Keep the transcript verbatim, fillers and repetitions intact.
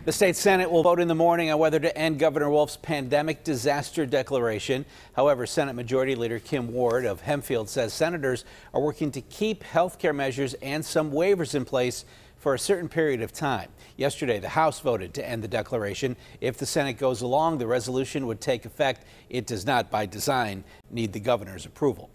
The state Senate will vote in the morning on whether to end Governor Wolf's pandemic disaster declaration. However, Senate Majority Leader Kim Ward of Hempfield says senators are working to keep health care measures and some waivers in place for a certain period of time. Yesterday, the House voted to end the declaration. If the Senate goes along, the resolution would take effect. It does not, by design, need the governor's approval.